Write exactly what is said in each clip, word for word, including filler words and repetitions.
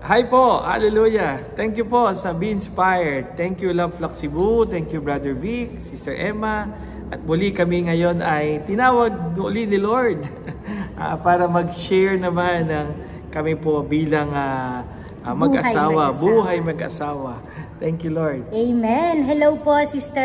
Hi po, hallelujah. Thank you po sa Be Inspired. Thank you Love Flock Cebu, thank you Brother Vic, Sister Emma. At muli kami ngayon ay tinawag uli ni Lord uh, para mag-share naman ng kami po bilang uh, uh, mag-asawa, buhay mag-asawa. Thank you, Lord. Amen. Hello po, Sister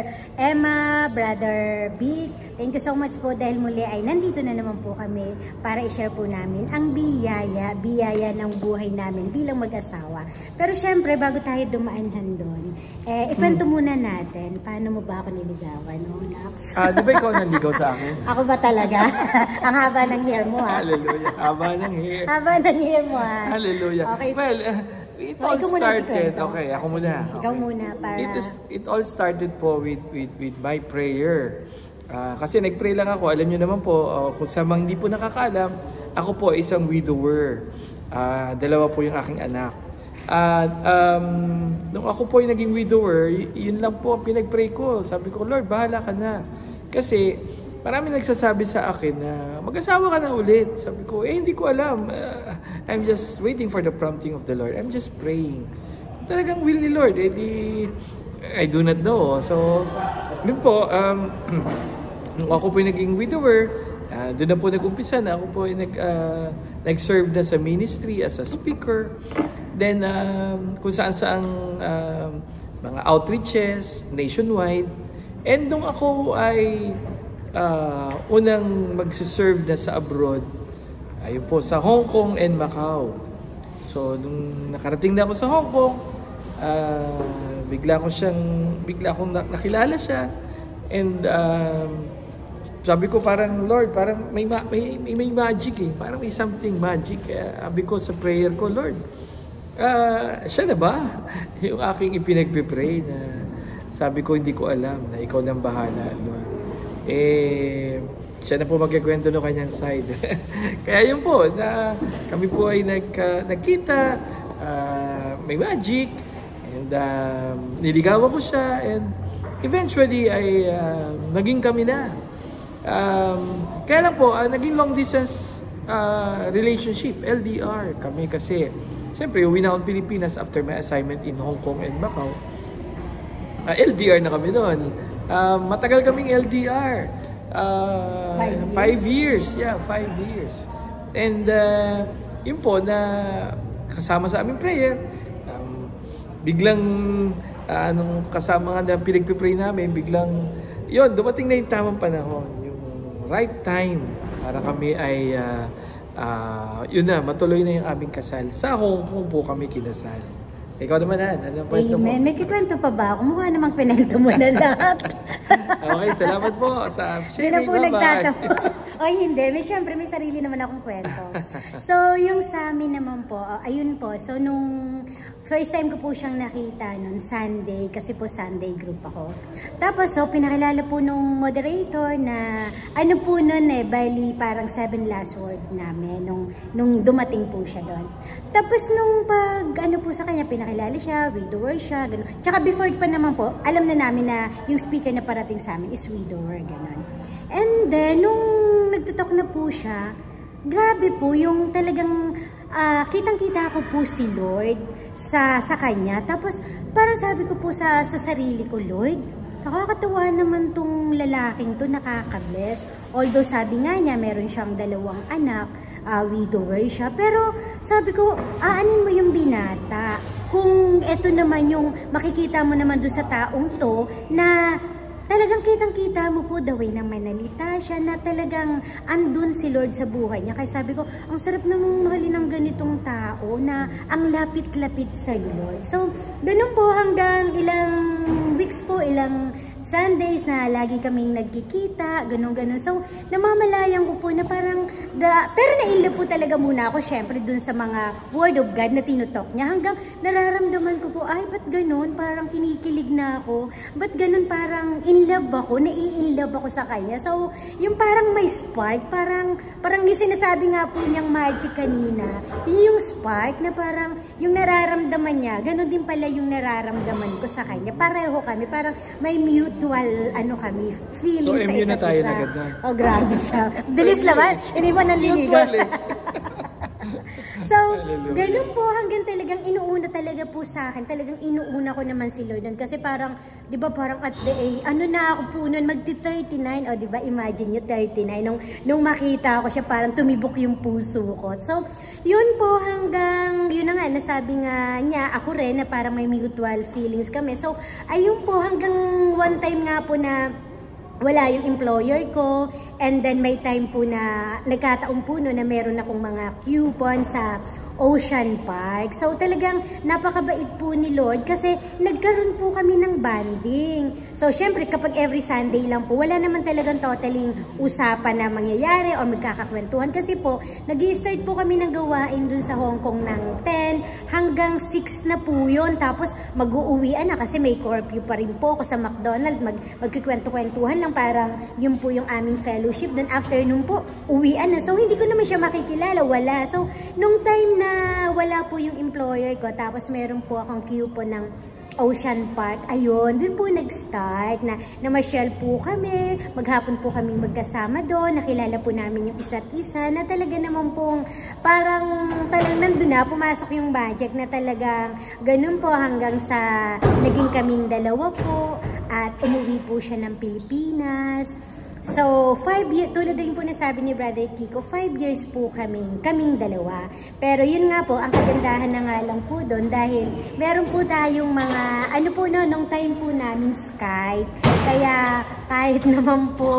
Emma, Brother Vic. Thank you so much po dahil muli ay nandito na naman po kami para i-share po namin ang biyaya, biyaya ng buhay namin bilang mag-asawa. Pero syempre, bago tayo dumaanhan doon, eh, ikwento hmm. muna natin, paano mo ba ako niligawan, no, Nax? Ah, di ba ikaw naligaw sa akin? Ako ba talaga? Ang haba ng hair mo, ha? Hallelujah. Haba ng hair. Haba ng hair mo, ha? Hallelujah. Okay. Well, uh, it all ikaw started, okay, ako muna. Okay. Ikaw muna para... It, is, it all started po with, with, with my prayer. Uh, kasi nag-pray lang ako, alam niyo naman po, uh, kung sa mga hindi po nakakaalam, ako po isang widower. Uh, dalawa po yung aking anak. At um, nung ako po yung naging widower, yun lang po ang pinag-pray ko. Sabi ko, Lord, bahala ka na. Kasi marami nagsasabi sa akin na mag-asawa ka na ulit. Sabi ko, eh hindi ko alam. Uh, I'm just waiting for the prompting of the Lord. I'm just praying. Talagang will ni Lord, eh di, I do not know. So, yun po, um, nung ako po yung naging widower, uh, doon na po nag-umpisa na ako po yung nag, uh, nag-serve na sa ministry as a speaker. Then, um, kung saan-saan um, mga outreaches, nationwide. And nung ako ay uh, unang mag-serve na sa abroad, ayun po, sa Hong Kong and Macau. So, nung nakarating na ako sa Hong Kong, uh, bigla ko siyang, bigla akong nakilala siya. And, um, sabi ko parang, Lord, parang may, may, may, may magic eh. Parang may something magic. Kaya sabi ko sa prayer ko, Lord, uh, siya na ba? Yung aking ipinagpipray na sabi ko, hindi ko alam na ikaw nang bahala, Lord. Eh, siya na po magkikwento ng kanyang side. Kaya yun po, na kami po ay nag, uh, nagkita, uh, may magic, and um, niligawan ko siya, and eventually ay uh, naging kami na. Um, kaya lang po, uh, naging long distance uh, relationship, L D R kami kasi. Siyempre, uwi na akong Pilipinas after my assignment in Hong Kong and Macau. Uh, L D R na kami doon. Uh, matagal kaming L D R. Uh, five, years. five years. Yeah, five years. And uh, yun po na kasama sa aming prayer, um, biglang uh, nung kasama nga na pinagpipray namin, biglang yun, dumating na yung tamang panahon, yung right time para kami ay uh, uh, yun na, matuloy na yung aming kasal. Sa Hong Kong po kami kinasal. Ikaw naman, Han. Ano kwento mo? Amen. May kikwento pa ba ako? Mukha namang pinento mo na lahat. Okay, salamat po sa sharing. Hindi na po nagtatapos. O hindi, may syempre may sarili naman akong kwento. So, yung sa amin naman po, uh, ayun po. So, nung first time ko po siyang nakita noon, Sunday, kasi po Sunday group ako. Tapos, so, pinakilala po nung moderator na, ano po noon eh, bali parang seven last word namin, nung, nung dumating po siya doon. Tapos, nung pag, ano po sa kanya, pinakilala siya, widower siya, gano'n. Tsaka before pa naman po, alam na namin na yung speaker na parating sa amin is widower, gano'n. And then, nung nagtutok na po siya, grabe po yung talagang uh, kitang-kita ko po si Lord sa sa kanya. Tapos parang sabi ko po sa, sa sarili ko, Lord, nakakatawa naman tong lalaking to, nakaka-bless. Although sabi nga niya, meron siyang dalawang anak, uh, widower siya. Pero sabi ko, aanin mo yung binata. Kung eto naman yung makikita mo naman doon sa taong to, na talagang kitang-kita mo po the way na manalita siya, na talagang andun si Lord sa buhay niya. Kaya sabi ko, ang sarap namang mahalin ng ganitong tao na ang lapit-lapit sa Lord. So, ganun po hanggang ilang weeks po, ilang Sundays na lagi kaming nagkikita, ganun-ganun. So, namamalayan ko po na parang, the, pero nainlove po talaga muna ako, syempre, dun sa mga word of God na tinutok niya. Hanggang nararamdaman ko po, ay, ba't ganun? Parang kinikilig na ako. Ba't ganun? Parang in love ako, nai-in love ako sa kanya. So, yung parang may spark, parang, parang yung sinasabi nga po niyang magic kanina, yung spark na parang, yung nararamdaman niya, ganun din pala yung nararamdaman ko sa kanya. Pareho kami, parang may mutual, ano kami, feeling so, sa isa't na tayo isa. Na oh, grabe siya. Bilis naman, hindi mo naliligo. So, ganun po hanggang talagang inuuna talaga po sa akin. Talagang inuuna ko naman si Lord nun. Kasi parang, di ba parang at the age, ano na ako po nun, magti thirty-nine. O di ba, imagine nyo, thirty-nine. Nung, nung makita ko siya, parang tumibok yung puso ko. So, yun po hanggang, yun na nga, nasabi nga niya, ako rin, na parang may mutual feelings kami. So, ayun po hanggang one time nga po na wala yung employer ko, and then may time po na nagkataon po no na meron akong mga coupon sa Ocean Park. So talagang napakabait po ni Lord kasi nagkaroon po kami ng bonding. So syempre kapag every Sunday lang po, wala naman talagang totaling usapan na mangyayari or magkakakwentuhan kasi po nag-i-start po kami ng gawain dun sa Hong Kong ng ten hanggang six na po yun. Tapos mag-uuwian na kasi may curfew pa rin po ako sa McDonald's. Mag magkikwento-kwentuhan lang, parang yun po yung aming fellowship. Then afternoon po, uwian na. So hindi ko naman siya makikilala, wala. So nung time na wala po yung employer ko, tapos meron po akong coupon ng Ocean Park, ayun, dun po nag-start na namasyal po kami, maghapon po kami magkasama doon, nakilala po namin yung isa't isa na talaga naman pong parang talang nandun na, pumasok yung budget na talagang ganun po hanggang sa naging kaming dalawa po at umuwi po siya ng Pilipinas. So, five years, tulad din po nasabi ni Brother Kiko, five years po kaming, kaming dalawa. Pero yun nga po, ang kagandahan na nga lang po doon dahil meron po tayong mga, ano po no, nung time po namin Skype. Kaya kahit naman po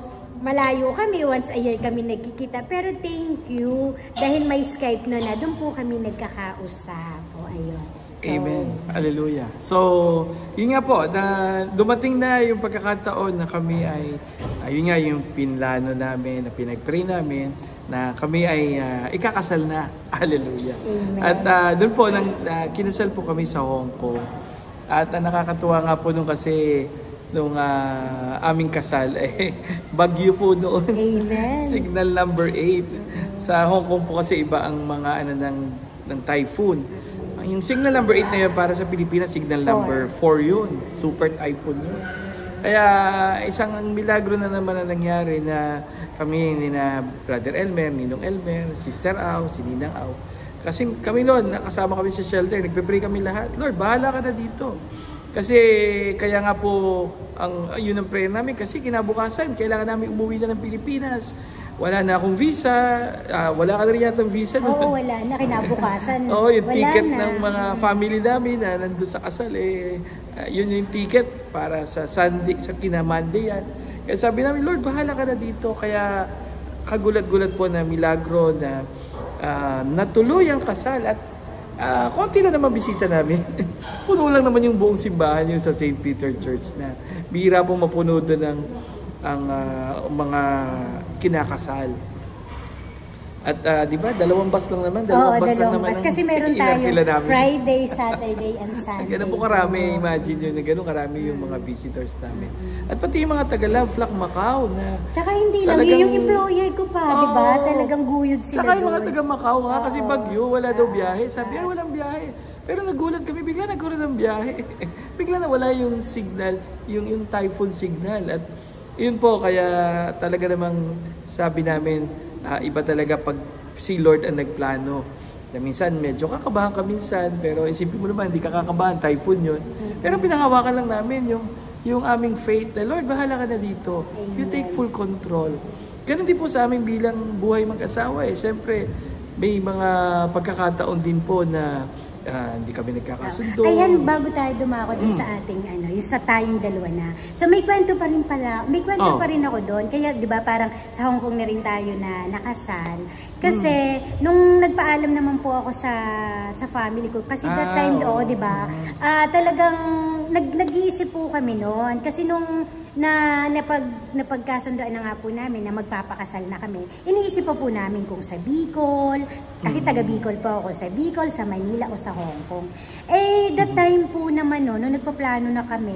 malayo kami, once a year kami nagkikita. Pero thank you, dahil may Skype no na, doon po kami nagkakausap. O, ayun. So, amen. Hallelujah. So, yun nga po, na dumating na yung pagkakataon na kami ay, ayun nga yung pinlano namin, na pinag-pray namin, na kami ay uh, ikakasal na. Hallelujah. Amen. At uh, doon po, nang, uh, kinasal po kami sa Hong Kong. At uh, nakakatuwa nga po nung kasi, nung uh, aming kasal, eh, bagyo po noon. Amen. Signal number eight. Sa Hong Kong po kasi iba ang mga ano ng, ng typhoon. Yung signal number eight na yun para sa Pilipinas, signal number four yun. Super typhoon yun. Kaya isang milagro na naman na nangyari na kami ni na Brother Elmer, Ninong Elmer, Sister Au, si Ninang Au. Kasi kami noon, nakasama kami sa shelter, nagpe-pray kami lahat. Lord, bahala ka na dito. Kasi kaya nga po, ang, yun ang prayer namin kasi kinabukasan, kailangan namin umuwi na ng Pilipinas. Wala na akong visa, uh, wala ka na rin yata ng visa. Oo, wala na, kinabukasan. Oo, yung wala ticket na. ng mga family namin na nandun sa kasal, eh, uh, yun yung ticket para sa Sunday, sa kina-Monday yan. Kaya sabi namin, Lord, bahala ka na dito. Kaya kagulat-gulat po na milagro na uh, natuloy ang kasal at uh, konti lang naman bisita namin. Puno lang naman yung buong simbahan yung sa Saint Peter Church na bihira po mapuno doon ng ang uh, mga kinakasal. At uh, di ba, dalawang bus lang naman, dalawang Oo, bus dalawang lang naman. bus. Kasi meron tayo Friday, Saturday, and Sunday. Ganun po karami, imagine nyo na ganun karami yung mga visitors namin. At pati yung mga taga-Love Flock Macau na tsaka hindi lang, talagang, yun yung employer ko pa, oh, di ba? Talagang guyod sila tsaka yung mga taga-Macau ha, kasi Oo. bagyo, wala daw biyahe. Sabi, ay walang biyahe. Pero nagulat kami, bigla nagkaroon ng biyahe. Bigla na wala yung signal, yung, yung typhoon signal. At yun po, kaya talaga namang sabi namin, uh, iba talaga pag si Lord ang nagplano. Na minsan medyo kakabahan ka minsan, pero isipin mo naman, hindi ka kakabahan, typhoon yun. Pero pinahawakan lang namin yung, yung aming faith na, Lord, bahala ka na dito. You take full control. Ganun din po sa amin bilang buhay mag-asawa eh. Siyempre, may mga pagkakataon din po na Uh, hindi kami nagkakasundo. Ayan, bago tayo dumako dun mm. sa ating, ano, yung sa tayong dalawa na. So may kwento pa rin pala, may kwento oh. pa rin ako doon. Kaya, di ba, parang sa Hong Kong na rin tayo na nakasal. Kasi, mm. nung nagpaalam naman po ako sa sa family ko, kasi that ah, time, oh, di ba, uh, talagang nag, nag-iisip po kami noon. Kasi nung na napag, napagkasundoan na nga po namin na magpapakasal na kami, iniisip pa po namin kung sa Bicol, kasi taga Bicol po ako, sa Bicol, sa Manila o sa Hong Kong. Eh, that time po naman no, nung nagpaplano na kami,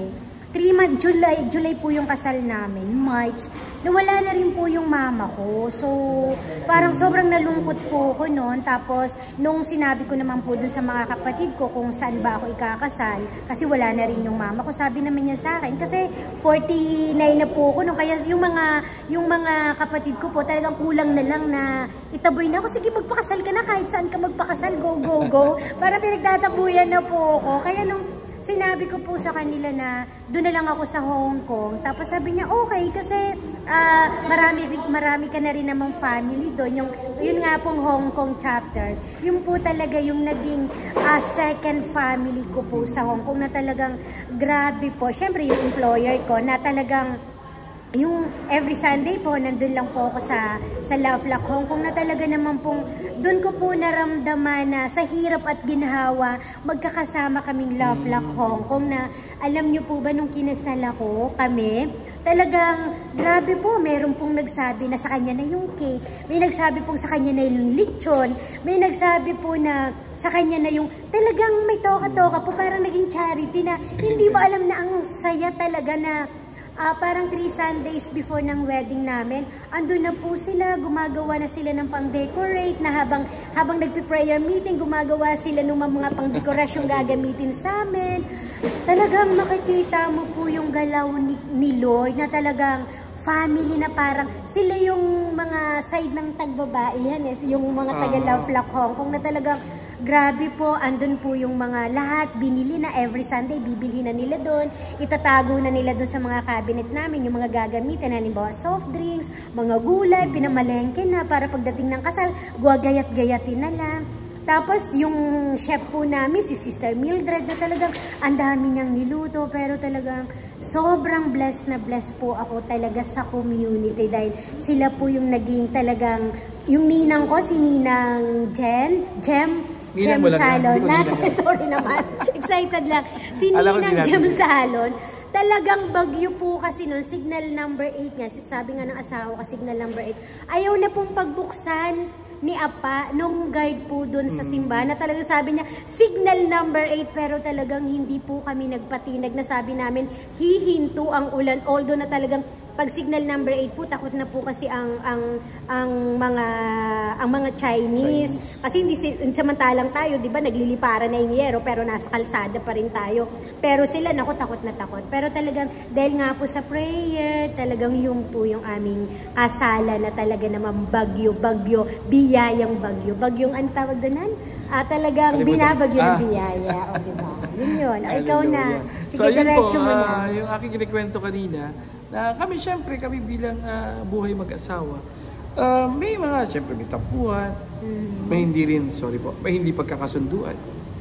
three months, July, July po yung kasal namin, March, nawala na rin po yung mama ko. So, parang sobrang nalungkot po ko noon. Tapos, nung sinabi ko naman po dun sa mga kapatid ko kung saan ba ako ikakasal, kasi wala na rin yung mama ko, sabi naman niya sa akin, kasi forty-nine na po ko, no? Kaya yung mga, yung mga kapatid ko po, talagang kulang na lang na itaboy na ako, sige magpakasal ka na, kahit saan ka magpakasal, go, go, go. Para pinagtatabuyan na po ako. Kaya nung sinabi ko po sa kanila na doon na lang ako sa Hong Kong. Tapos sabi niya, okay, kasi uh, marami, marami ka na rin namang family doon. Yung, yun nga pong Hong Kong chapter. Yun po talaga yung naging uh, second family ko po sa Hong Kong na talagang grabe po. Siyempre yung employer ko na talagang yung every Sunday po, nandun lang po ako sa, sa Love Lock Hong Kong na talaga naman pong, doon ko po naramdaman na sa hirap at ginhawa, magkakasama kaming Love Lock Hong Kong na alam nyo po ba nung kinasal ako kami, talagang grabe po, meron pong nagsabi na sa kanya na yung cake, may nagsabi pong sa kanya na yung lechon, may nagsabi po na sa kanya na yung talagang may toka-toka po, parang naging charity na hindi mo alam na ang saya talaga na Uh, parang three Sundays before ng wedding namin, andun na po sila, gumagawa na sila ng pang-decorate na habang, habang nagpi-prayer meeting, gumagawa sila ng mga pang-decorasyong gagamitin sa amin. Talagang makikita mo po yung galaw ni, ni Lord na talagang family na parang sila yung mga side ng tagbabae yan eh, yung mga taga-Love Lock Hong Kong na talagang grabe po, andun po yung mga lahat, binili na every Sunday, bibili na nila doon, itatago na nila doon sa mga cabinet namin, yung mga gagamitin, halimbawa soft drinks, mga gulay, pinamalengke na para pagdating ng kasal, guwagayat-gayatin na lang. Tapos yung chef po namin, si Sister Mildred, na talagang ang dami niyang niluto, pero talagang sobrang blessed na blessed po ako talaga sa community dahil sila po yung naging talagang, yung ninang ko, si Ninang Jen, Jem, Gem Salon. Natin, sorry naman. Excited lang. Si Ninang Gem Salon. Talagang bagyo po kasi noon. Signal number eight nga. Sabi nga ng asawa ko, signal number eight. Ayaw na pong pagbuksan ni Apa nung guide po doon sa simbahan na talagang sabi niya signal number eight, pero talagang hindi po kami nagpatinag na sabi namin hihinto ang ulan, although na talagang pag signal number eight po takot na po kasi ang ang ang mga ang mga Chinese, Chinese. Kasi hindi samantalang tayo, 'di ba, nagliliparan na yung yero pero nasa kalsada pa rin tayo, pero sila nako takot na takot, pero talagang dahil nga po sa prayer, talagang yung po yung aming kasala na talaga naman bagyo bagyo biyayang bagyo. Bagyong ang tawag doon? Ah, talagang binabagyo ah. ng biyaya. O, diba? Yun yun. O, ikaw na. Sige, so, diretso mo na. Uh, yung aking kinikwento kanina, na kami, syempre, kami bilang uh, buhay mag-asawa, uh, may mga, syempre, may tampuhan, mm-hmm. may hindi rin, sorry po, may hindi pagkakasunduan.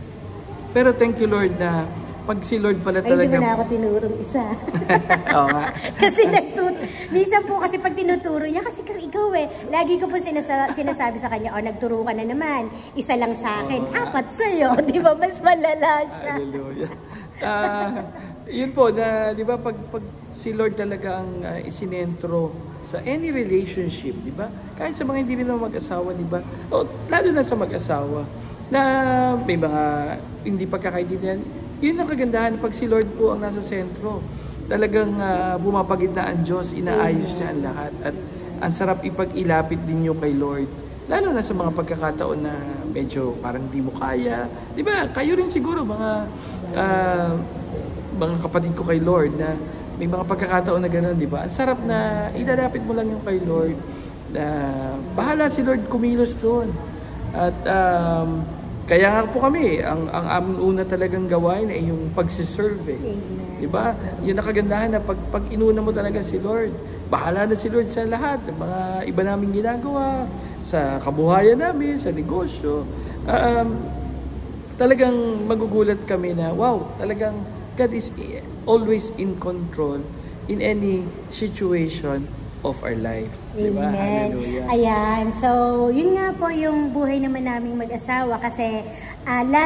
Pero thank you, Lord, na pag si Lord pala talaga... Ay, hindi mo na ako tinurong isa. Oo nga. Kasi nagtut... Minsan po kasi pag tinuturo niya, kasi, kasi ikaw eh, lagi ko po sinasa sinasabi sa kanya, oh, nagturo ka na naman, isa lang sa akin, oh, apat sa'yo, di ba? Mas malala siya. Hallelujah. Uh, yun po, na, di ba, pag, pag si Lord talaga ang uh, isinentro sa any relationship, di ba? Kahit sa mga hindi rin naman mag-asawa, di ba? O, lalo na sa mag-asawa, na may mga hindi pagkakaintindihan. Yun ang kagandahan pag si Lord po ang nasa sentro. Talagang uh, bumapagitna ang Diyos, inaayos niya ang lahat. At ang sarap ipag-ilapit ninyo kay Lord. Lalo na sa mga pagkakataon na medyo parang di mo kaya. Di ba? Kayo rin siguro mga uh, mga kapatid ko kay Lord na may mga pagkakataon na gano'n, di ba? Ang sarap na ilalapit mo lang yung kay Lord. Na bahala si Lord kumilos doon. At um, kaya nga po kami, ang, ang aming una talagang gawain ay yung pagsiserve. Eh. Diba? Yun ang kagandahan na pag, pag inuna mo talaga si Lord, bahala na si Lord sa lahat. Mga iba naming ginagawa, sa kabuhayan namin, sa negosyo. Um, talagang magugulat kami na, wow, talagang God is always in control in any situation of our life. Diba? Amen. Hallelujah. Ayan. So, yun nga po yung buhay naman naming mag-asawa kasi uh, last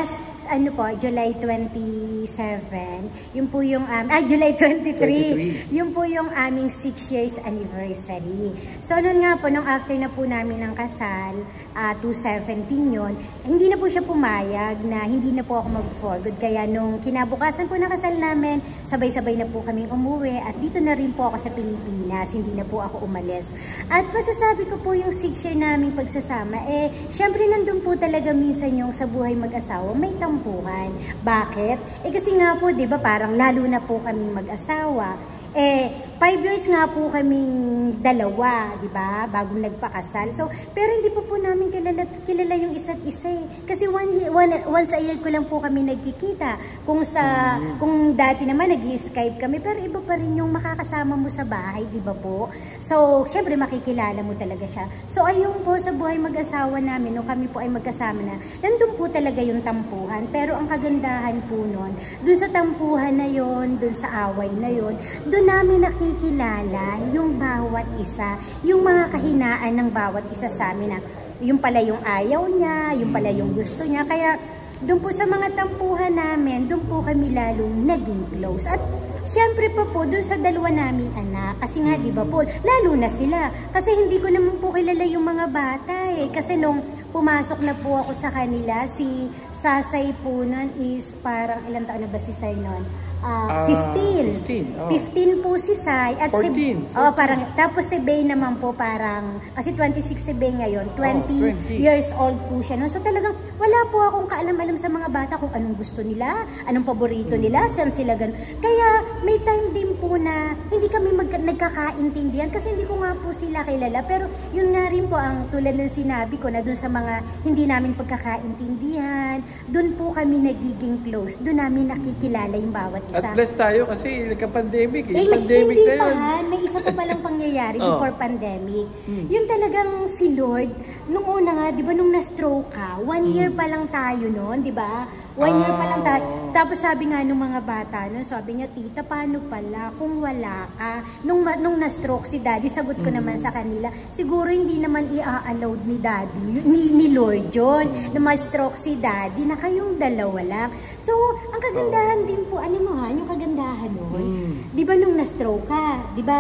ano po, July twenty-seven, yun po yung, um, ah, July twenty-three, yun po yung aming six years anniversary. So, noon nga po, nung after na po namin ng kasal, uh, two seventeen yun, hindi na po siya pumayag na hindi na po ako mag-for good. Kaya nung kinabukasan po ng kasal namin, sabay-sabay na po kaming umuwi at dito na rin po ako sa Pilipinas, hindi na po ako umalis. At masasabi ko po yung six year namin pagsasama, eh, syempre nandun po talaga minsan yung sa buhay mag-asawa, may tampuhan. Bakit? Eh kasi nga po, di ba, parang lalo na po kaming mag-asawa, eh, five years nga po kaming dalawa, di ba, bagong nagpakasal. So, pero hindi po po namin kilala, kilala yung isa't isa eh. Kasi one, one, once a year ko lang po kami nagkikita. Kung sa, mm. kung dati naman nag-i-Skype kami, pero iba pa rin yung makakasama mo sa bahay, di ba po? So, syempre makikilala mo talaga siya. So, ayun po sa buhay mag-asawa namin, nung kami po ay magkasama na, nandun po talaga yung tampuhan. Pero ang kagandahan po nun, dun sa tampuhan na yon, dun sa away na yon, dun namin nakikilala yung bawat isa, yung mga kahinaan ng bawat isa sa amin na yung pala yung ayaw niya, yung pala yung gusto niya. Kaya doon po sa mga tampuhan namin, doon po kami lalong naging close. At syempre pa po, doon sa dalawa naming anak, kasi nga di ba po, lalo na sila. Kasi hindi ko naman po kilala yung mga bata eh. Kasi nung pumasok na po ako sa kanila, si Sasay po nun is parang ilang taon na ba si Sir nun? Uh, fifteen. fifteen, oh. fifteen po si Sai at fourteen, si oh, parang tapos si Bay naman po parang kasi twenty-six si Bay ngayon, twenty, oh, twenty years old po siya no. So talagang wala po akong kaalam-alam sa mga bata kung anong gusto nila, anong paborito mm. nila, saan sila gan. Kaya may time din po na hindi kami mag nagkakaintindihan kasi hindi ko nga po sila kilala, pero yun nga rin po ang tulad ng sinabi ko na dun sa mga hindi namin pagkakaintindihan, dun po kami nagiging close, dun namin nakikilala yung bawat isa. At blessed tayo kasi nagka-pandemic. Eh, pandemic hindi na pa, yun. may isa pa palang pangyayari oh. before pandemic. Hmm. Yun talagang si Lord, nung una nga, di ba, nung na-stroke ka, one hmm. year pa lang tayo noon, di ba? One oh. year pa lang tayo. Tapos sabi nga nung mga bata, no, sabi niya, tita, paano pala kung wala ka? Nung, nung na-stroke si daddy, sagot ko hmm. naman sa kanila, siguro hindi naman i-allowed ni daddy, ni, ni Lord yun, hmm. na ma-stroke si daddy, na kayong dalawa lang. So, ang kagandahan oh. din po, ano mo ha, yung kagandahan nun, hmm. di ba nung na-stroke ka, di ba,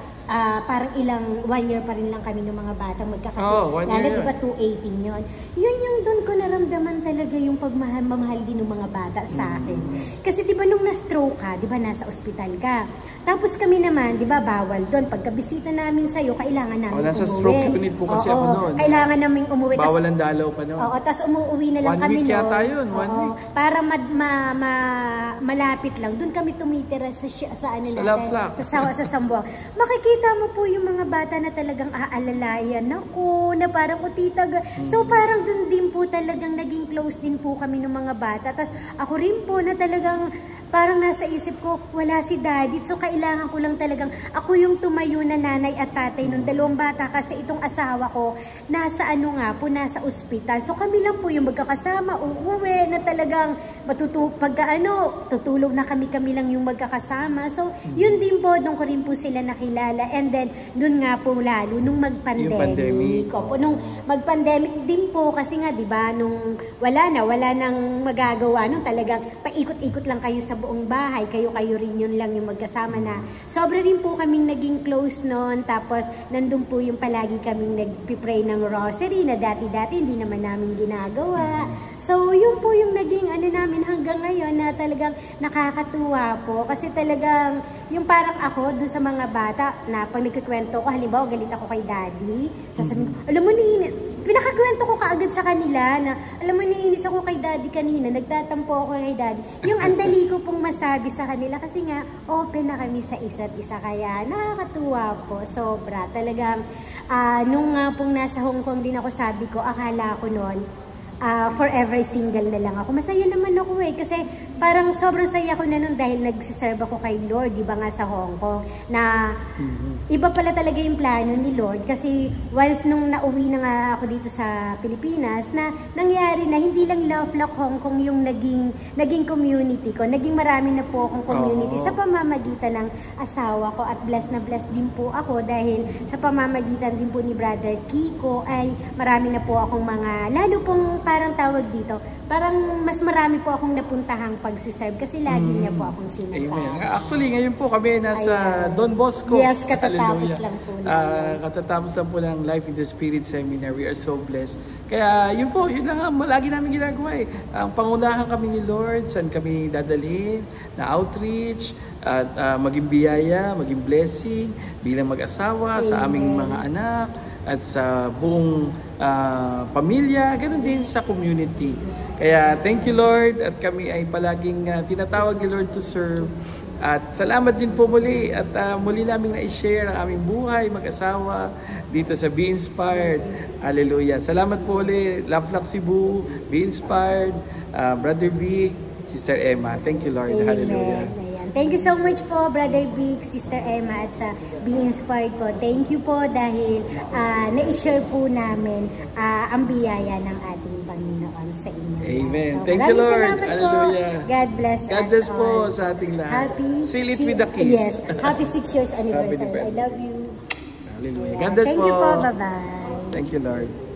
Uh, parang ilang, one year pa rin lang kami ng mga batang magkakapit. Oh, Lalo, diba, two eighteen yun. Yun yung doon ko naramdaman talaga yung pagmamahal din ng mga bata sa akin. Kasi diba nung na-stroke ka, diba nasa ospital ka. Tapos kami naman, diba, bawal doon. Pagkabisita namin sa'yo, kailangan namin oh, nasa umuwi. Stroke unit po kasi oo, ako noon. Kailangan namin umuwi. Bawal ang dalaw pa noon. Oo, tapos umuwi na lang one kami week noon. yata yun, one oo, week. Para ma, ma, ma, malapit lang. Doon kami tumitira sa, sa ano sa natin. Sa, sa, sa Sambuang. Makikita mo po yung mga mga bata na talagang aalalayan ako, na parang utitag. So parang dun din po talagang naging close din po kami ng mga bata. Tapos ako rin po na talagang parang nasa isip ko, wala si daddy. So kailangan ko lang talagang, ako yung tumayo na nanay at tatay ng dalawang bata kasi itong asawa ko, nasa ano nga po, nasa ospital. So kami lang po yung magkakasama, uuwi na talagang matutu pagka ano, tutulog na kami-kami lang yung magkakasama. So yun din po, doon ko rin po sila nakilala. And then, doon nga po lalo, nung mag-pandemic. Opo, nung mag-pandemic din po, kasi nga, di ba, nung wala na, wala nang magagawa, nung talagang paikot-ikot lang kayo sa buong bahay, kayo-kayo rin yun lang yung magkasama na. Sobra rin po kaming naging close noon, tapos nandun po yung palagi kaming nagpipray ng rosary na dati-dati hindi naman namin ginagawa. So, yun po yung naging ano namin hanggang ngayon na talagang nakakatuwa po. Kasi talagang, yung parang ako dun sa mga bata na pag nagkikwento ko, halimbawa galit ako kay daddy, sasabihin ko, alam mo niinis, pinakakwento ko kaagad sa kanila na, alam mo niinis ako kay daddy kanina, nagtatampo ako kay daddy. Yung andali ko pong masabi sa kanila kasi nga, open na kami sa isa't isa, kaya nakakatuwa po, sobra. Talagang, uh, nung nga pong nasa Hong Kong din ako, sabi ko, akala ko noon, Uh, forever single na lang ako. Masaya naman ako eh. Kasi parang sobrang saya ko na nun dahil nagsiserve ako kay Lord, di ba nga sa Hong Kong, na mm-hmm. iba pala talaga yung plano ni Lord. Kasi once nung nauwi na nga ako dito sa Pilipinas, na nangyari na hindi lang Love Lock Hong Kong yung naging, naging community ko. Naging marami na po akong community oh. sa pamamagitan ng asawa ko, at blessed na blessed din po ako dahil sa pamamagitan din po ni Brother Kiko ay marami na po akong mga, lalo pong parang tawag dito, parang mas marami po akong napuntahang pagsiserve kasi lagi mm. niya po akong sinasama. Amen. Actually, ngayon po kami nasa Ayan. Don Bosco. Yes, katatapos lang po. Uh, katatapos lang po ng Life in the Spirit Seminar. We are so blessed. Kaya yun po, yun lang ang lagi namin ginagawa eh. Ang pangunahan kami ni Lord, saan kami dadalhin, na outreach, at uh, maging biyaya, maging blessing, bilang mag-asawa, Amen. Sa aming mga anak, at sa buong uh, pamilya, ganoon din sa community. Kaya thank you Lord, at kami ay palaging uh, tinatawag ni Lord to serve. At salamat din po muli, at uh, muli namin na-share ang aming buhay mag-asawa dito sa Be Inspired. Hallelujah. Salamat po ulit, Love Flock Cebu, Be Inspired, uh, Brother Vic, Sister Emma. Thank you Lord. Amen. Hallelujah. Thank you so much po, Brother Vic, Sister Emma, at sa Be Inspired po. Thank you po dahil uh, na-share po namin uh, ang biyaya ng ating Panginoon sa inyo. Amen. So, thank you Lord. Hallelujah. Po. God bless God us bless po all. sa ating lahat. Happy, Seal it si with a kiss. Yes. Happy six years anniversary. I love you. Hallelujah. Yeah. God bless Thank po. you po. Bye-bye. Thank you Lord.